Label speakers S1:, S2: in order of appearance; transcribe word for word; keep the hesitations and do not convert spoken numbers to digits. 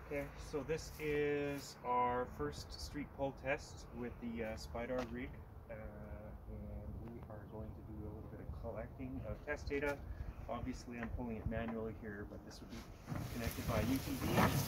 S1: Okay, so this is our first street pull test with the uh, Spidar rig, uh, and we are going to do a little bit of collecting of test data. Obviously I'm pulling it manually here, but this will be connected by U T V.